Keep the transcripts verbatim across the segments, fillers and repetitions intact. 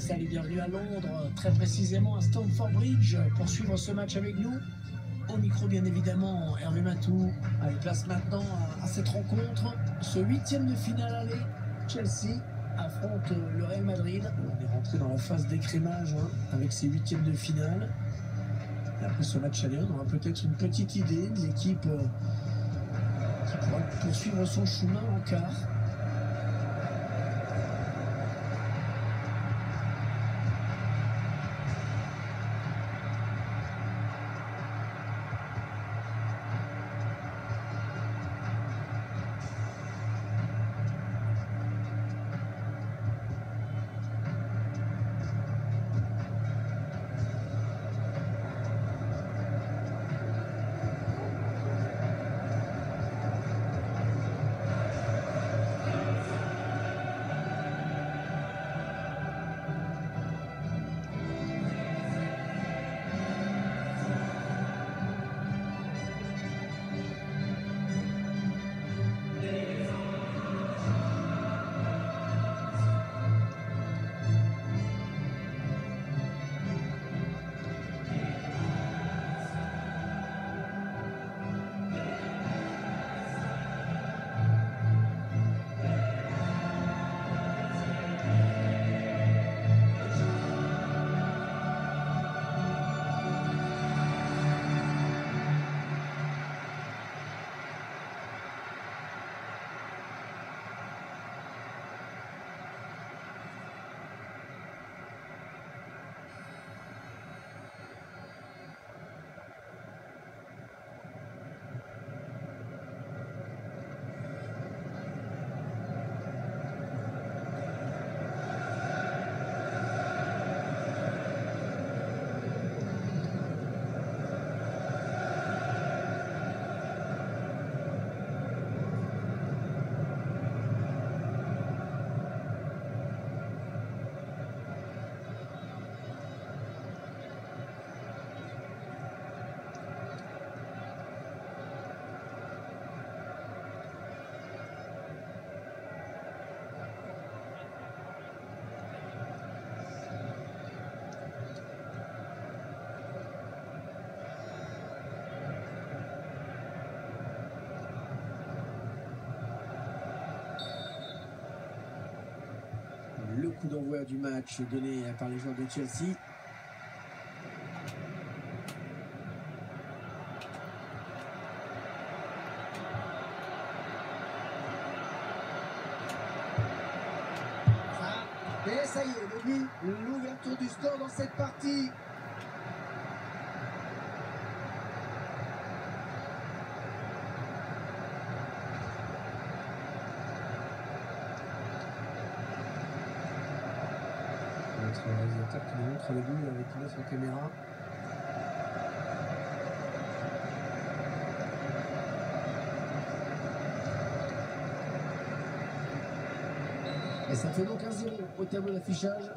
Salut, bienvenue à Londres, très précisément à Stamford Bridge, pour suivre ce match avec nous. Au micro, bien évidemment, Hervé Matou. Allez, place maintenant à, à cette rencontre, ce huitième de finale aller. Chelsea affronte le Real Madrid. On est rentré dans la phase d'écrémage hein, avec ces huitièmes de finale. Et après ce match aller, on aura peut-être une petite idée de l'équipe euh, qui pourra poursuivre son chemin en quart. Le coup d'envoi du match donné par les joueurs de Chelsea. Et ça y est, le but, l'ouverture du score dans cette partie. Notre réalisateur qui nous montre le but avec une autre caméra. Et ça fait donc un zéro au tableau d'affichage.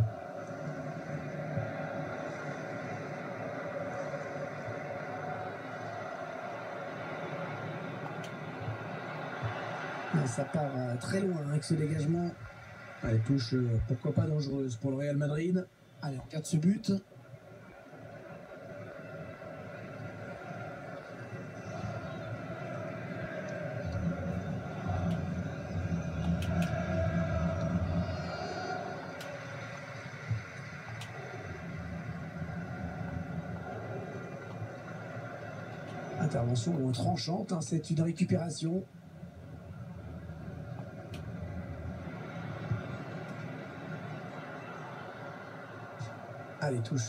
Et ça part très loin avec ce dégagement. Allez, touche, euh, pourquoi pas dangereuse pour le Real Madrid. Allez, on regarde ce but. Intervention tranchante, hein, c'est une récupération. Allez, touche.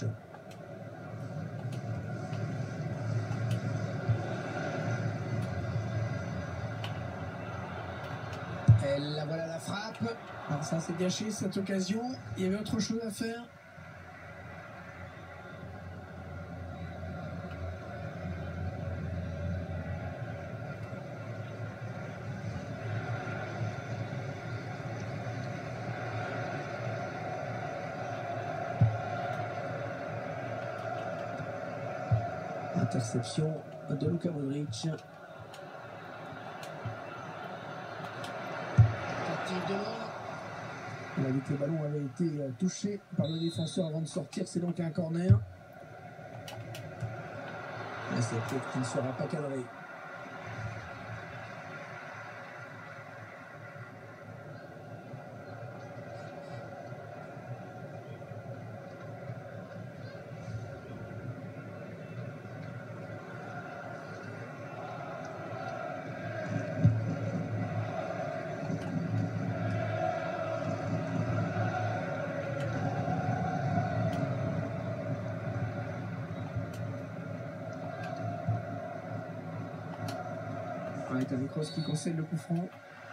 Et là, voilà la frappe. Alors ça, c'est gâché cette occasion. Il y avait autre chose à faire. Interception de Luka Modric. Tentative de loin. On a vu que le ballon avait été touché par le défenseur avant de sortir. C'est donc un corner. Et cette tête qui ne sera pas cadrée. Ouais, Toni Kroos qui concède le coup franc.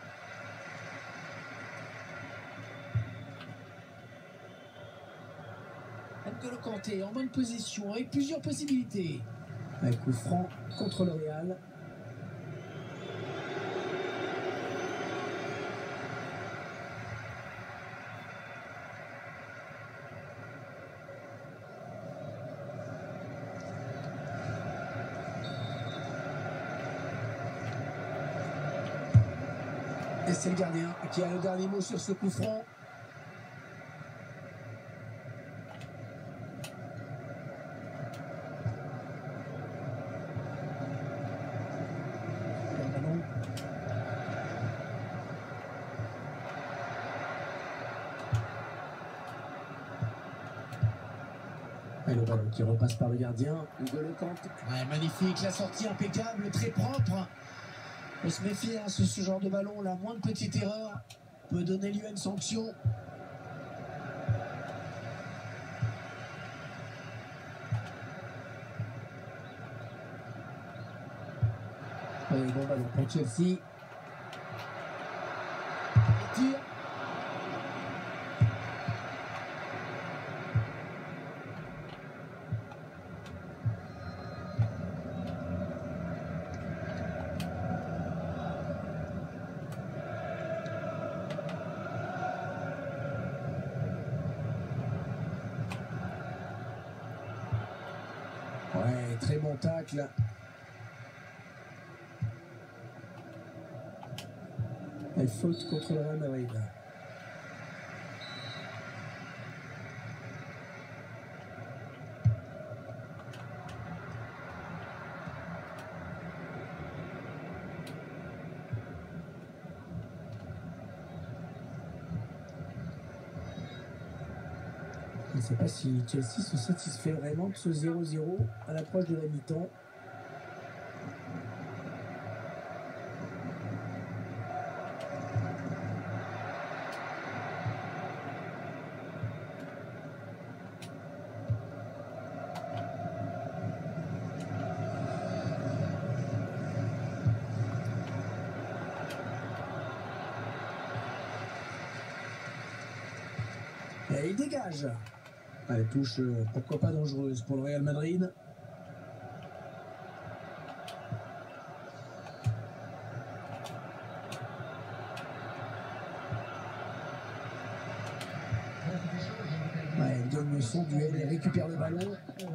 N'Golo Kanté en bonne position avec plusieurs possibilités. Un coup franc contre le Real. Et c'est le gardien qui a le dernier mot sur ce coup franc. Le ballon. Et le ballon qui repasse par le gardien. N'Golo Kanté. Ouais, magnifique, la sortie impeccable, très propre. On se méfie, hein, ce, ce genre de ballon, la moindre petite erreur peut donner lieu à une sanction. Oui, bon ballon pour Chelsea. Et tire. Ouais, très bon tacle. Elle faute contre le Real Madrid. Je ne sais pas si Chelsea se satisfait vraiment de ce zéro zéro à l'approche de la mi-temps. Et il dégage. Elle touche, euh, pourquoi pas dangereuse pour le Real Madrid. Ouais, elle donne son duel et récupère le ballon.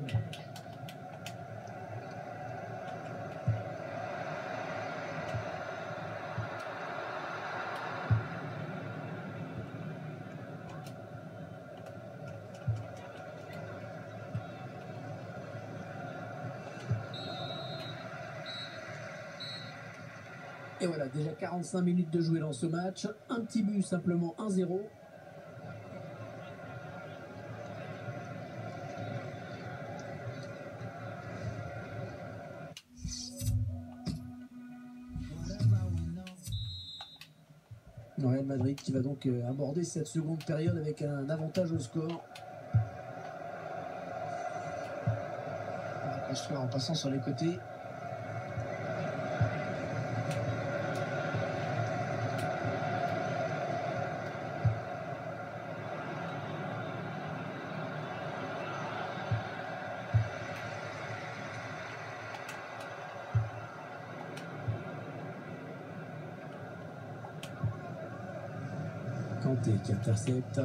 Et voilà, déjà quarante-cinq minutes de jouer dans ce match. Un petit but, simplement un zéro. Le Real Madrid qui va donc aborder cette seconde période avec un avantage au score. On va construire en passant sur les côtés. Kanté qui intercepte.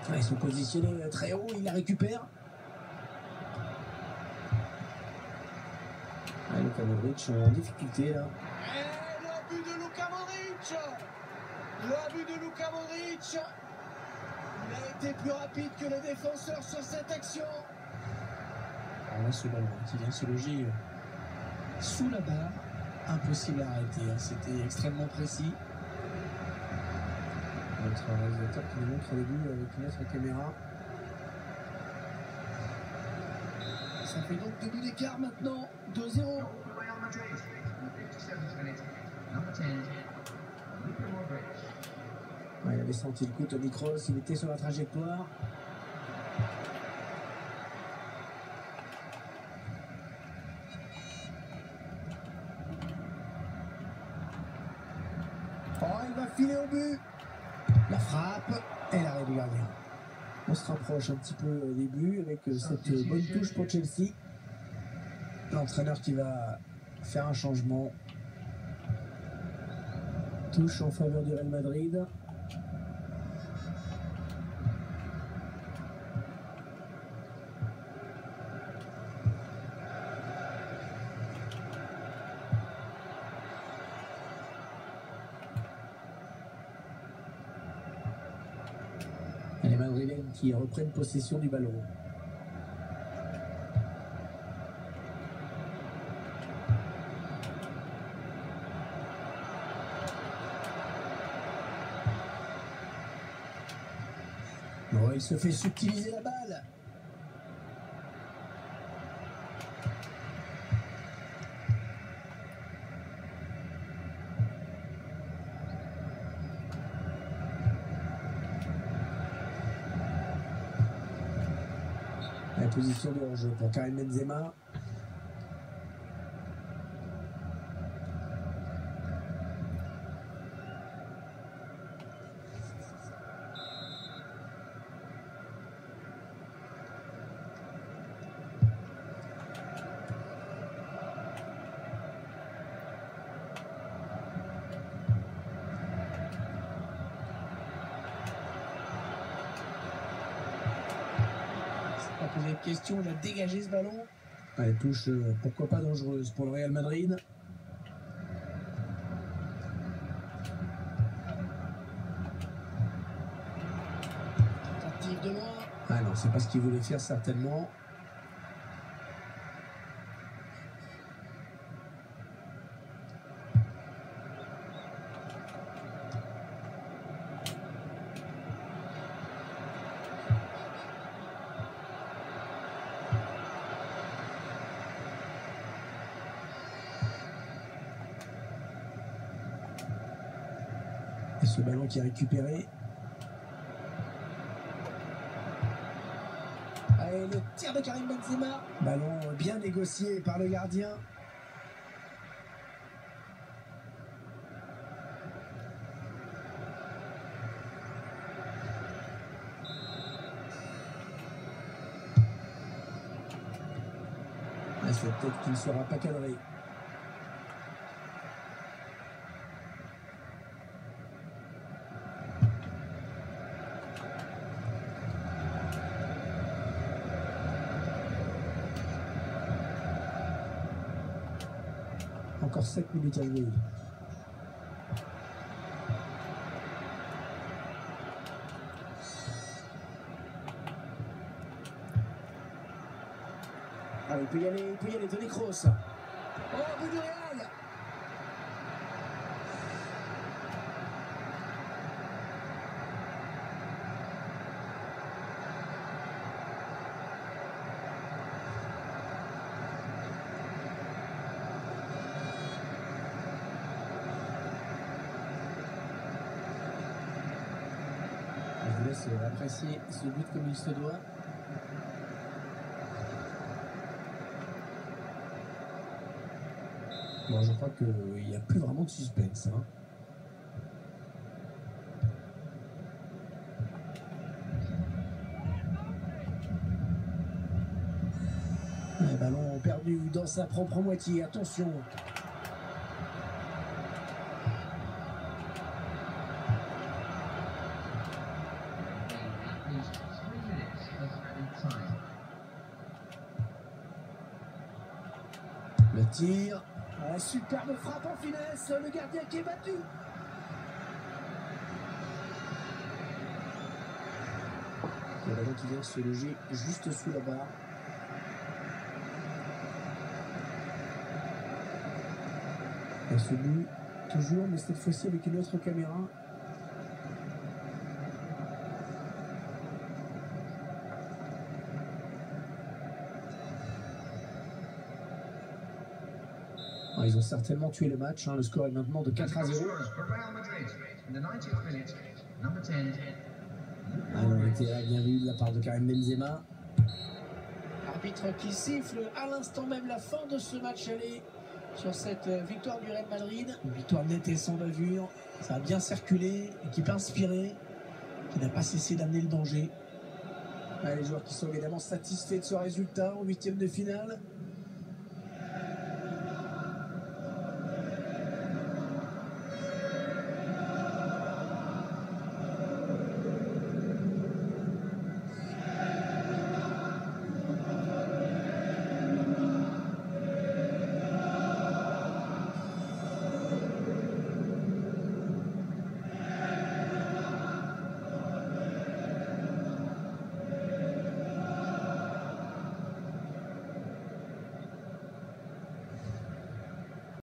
Ils sont positionnés très haut, il la récupère. Ah, Luka Modric en difficulté là. Et le but de Luka Modric. Le but de Luka Modric. Il a été plus rapide que le défenseur sur cette action. Alors là, ce ballon qui vient se loger sous la barre. Impossible à arrêter, hein. C'était extrêmement précis. Notre réalisateur qui nous montre le but avec une autre caméra. Ça fait donc deux buts d'écart maintenant, deux zéro. Ouais, il avait senti le coup, Toni Kroos, il était sur la trajectoire. Oh, il va filer au but. La frappe et l'arrêt du gardien. On se rapproche un petit peu des buts avec cette bonne touche pour Chelsea. L'entraîneur qui va faire un changement. Touche en faveur du Real Madrid. Et les Madrilènes qui reprennent possession du ballon. Bon, il se fait subtiliser la balle. La position de hors-jeu pour Karim Benzema. Pas poser de question, il a dégagé ce ballon. Elle touche, euh, pourquoi pas dangereuse pour le Real Madrid. Tentative de loin. Ah non, c'est pas ce qu'il voulait faire certainement. Et ce ballon qui est récupéré. Allez, le tir de Karim Benzema. Ballon bien négocié par le gardien. Et cette tête qui ne sera pas cadrée. Encore sept minutes à jouer. Ah, il peut y aller, il peut y aller, Toni Kroos. Oh, but du Real. Je vous laisse apprécier ce but comme il se doit. Bon, je crois qu'il n'y a plus vraiment de suspense. Hein. Un ballon perdu dans sa propre moitié. Attention. Le tir. Ah, superbe frappe en finesse, le gardien qui est battu. Le ballon qui vient se loger juste sous la barre. Et ce but, toujours, mais cette fois-ci avec une autre caméra. Ah, ils ont certainement tué le match, hein. Le score est maintenant de quatre à zéro. Ah, on était bien vu de la part de Karim Benzema. Arbitre qui siffle à l'instant même la fin de ce match aller sur cette victoire du Real Madrid. Une victoire nette et sans bavure. Ça a bien circulé, équipe inspirée, qui n'a pas cessé d'amener le danger. Ah, les joueurs qui sont évidemment satisfaits de ce résultat en huitième de finale.